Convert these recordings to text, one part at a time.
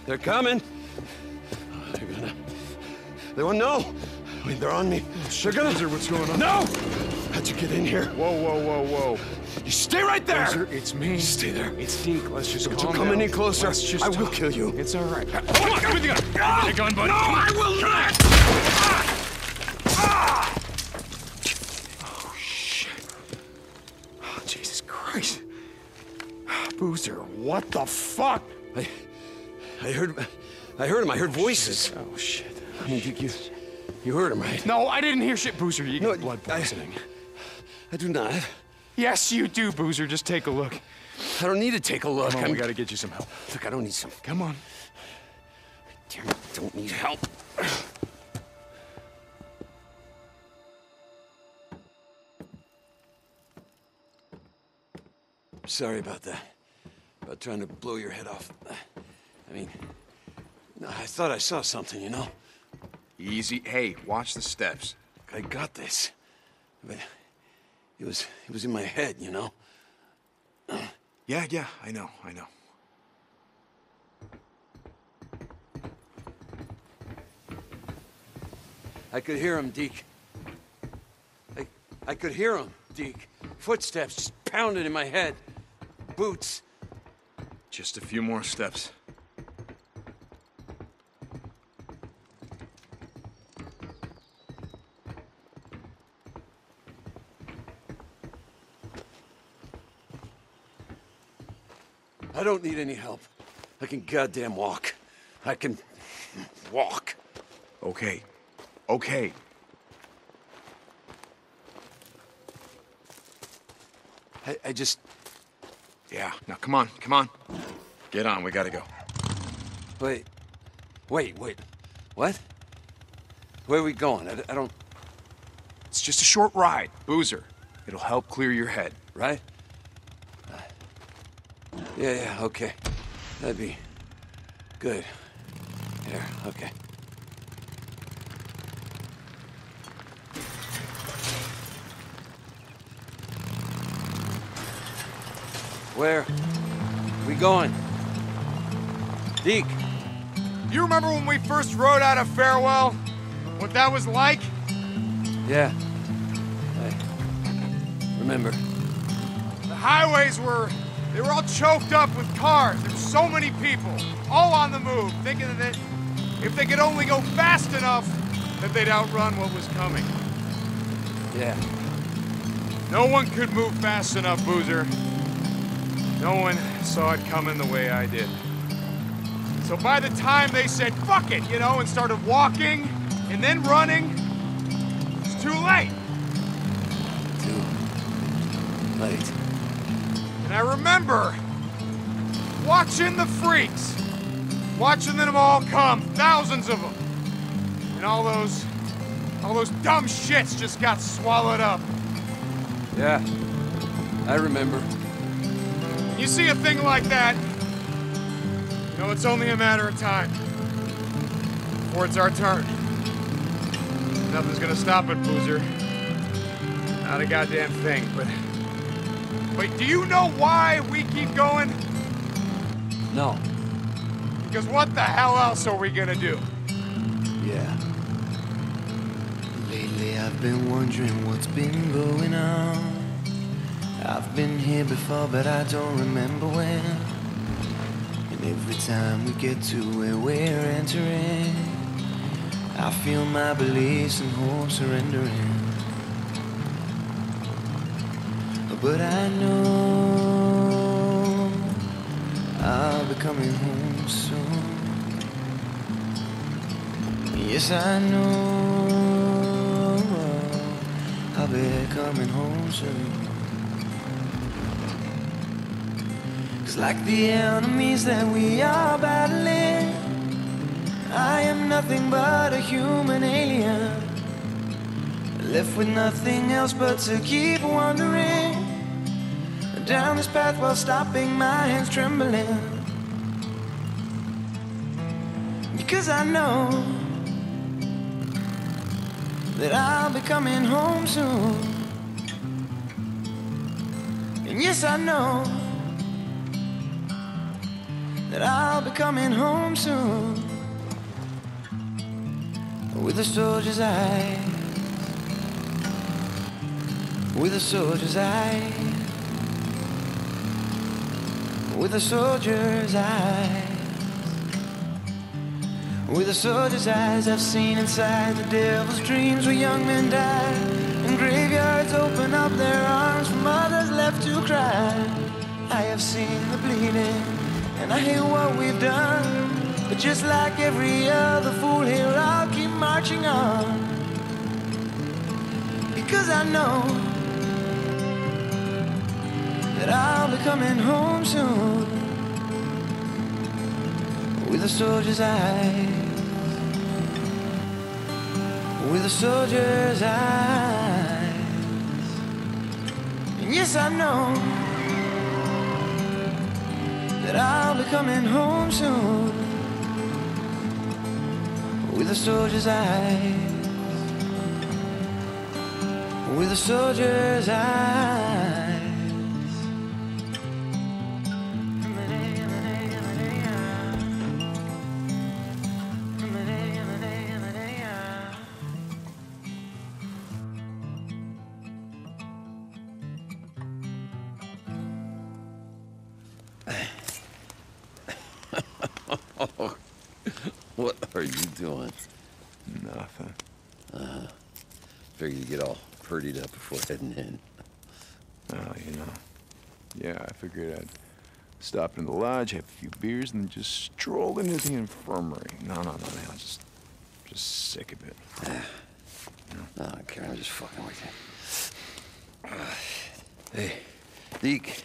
They're coming. They're gonna... They won't know. Wait, they're on me. They're gonna... Boozer, what's going on? No! How'd you get in here? Whoa, whoa, whoa, whoa. You stay right there! Boozer, it's me. Stay there. It's Deke. Let's just Don't calm you come down. any closer. Let's just I will talk. kill you. It's all right. Come on, with the gun. Get a gun, buddy. No, I will not! Oh, shit. Oh, Jesus Christ. Boozer, what the fuck? I heard him. I heard voices. Oh, shit. I mean, you heard him, right? No, I didn't hear shit, Boozer. You No, get blood poisoning. I do not. Yes, you do, Boozer. Just take a look. I don't need to take a look. Come on, we gotta get you some help. Look, I don't need some. Come on. Damn it, I don't need help. Sorry about that. About trying to blow your head off. I mean, no, I thought I saw something, you know? Easy. Hey, watch the steps. I got this. But it was in my head, you know? Yeah, I know. I could hear him, Deke. I could hear him, Deke. Footsteps just pounding in my head. Boots. Just a few more steps. I don't need any help. I can goddamn walk. I can walk. Okay. I just... Yeah, now come on. Get on, we gotta go. Wait. What? Where are we going? I don't... It's just a short ride, Boozer. It'll help clear your head. Right? Yeah, okay. That'd be... good. Here, okay. Where? We going? Deke. You remember when we first rode out of Farewell? What that was like? Yeah. I remember. The highways were all choked up with cars. There's so many people, all on the move, thinking that if they could only go fast enough, that they'd outrun what was coming. Yeah. No one could move fast enough, Boozer. No one saw it coming the way I did. So by the time they said, fuck it, you know, and started walking and then running, it's too late. Too late. And I remember watching the freaks, watching them all come, thousands of them. And all those dumb shits just got swallowed up. Yeah. I remember. You see a thing like that, you know it's only a matter of time before it's our turn. Nothing's gonna stop it, Boozer. Not a goddamn thing, but do you know why we keep going? No. Because what the hell else are we gonna do? Yeah. Lately I've been wondering what's been going on. I've been here before, but I don't remember when. And every time we get to where we're entering, I feel my beliefs and hope surrendering. But I know I'll be coming home soon. Yes, I know I'll be coming home soon. 'Cause like the enemies that we are battling, I am nothing but a human alien, left with nothing else but to keep wandering down this path while stopping my hands trembling. Because I know that I'll be coming home soon. And yes, I know that I'll be coming home soon. With a soldier's eyes, with a soldier's eyes, with a soldier's eyes. With a soldier's eyes, I've seen inside the devil's dreams where young men die, and graveyards open up their arms for mothers left to cry. I have seen the bleeding, and I hate what we've done, but just like every other fool here, I'll keep marching on, because I know that I'll be coming home soon. With a soldier's eyes, with a soldier's eyes. And yes, I know that I'll be coming home soon. With a soldier's eyes, with a soldier's eyes. What are you doing? Nothing. Figured you'd get all purdied up before heading in. Oh, you know. Yeah, I figured I'd stop in the lodge, have a few beers, and then just stroll into the infirmary. No, just sick of it. No, I don't care. I'm just fucking with you. Hey, Deke.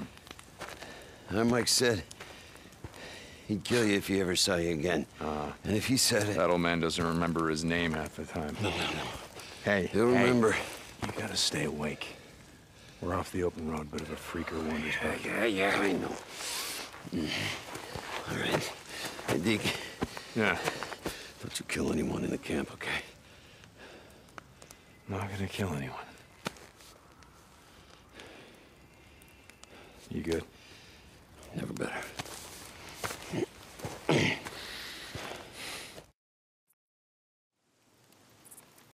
Mike said he'd kill you if he ever saw you again. And if he said it... That old man doesn't remember his name half the time. No. Hey, He'll remember. You gotta stay awake. We're off the open road, but if a freaker wanders back... Yeah, I know. All right. Hey, Deke. Yeah. Don't you kill anyone in the camp, okay? Not gonna kill anyone. You good? Never better.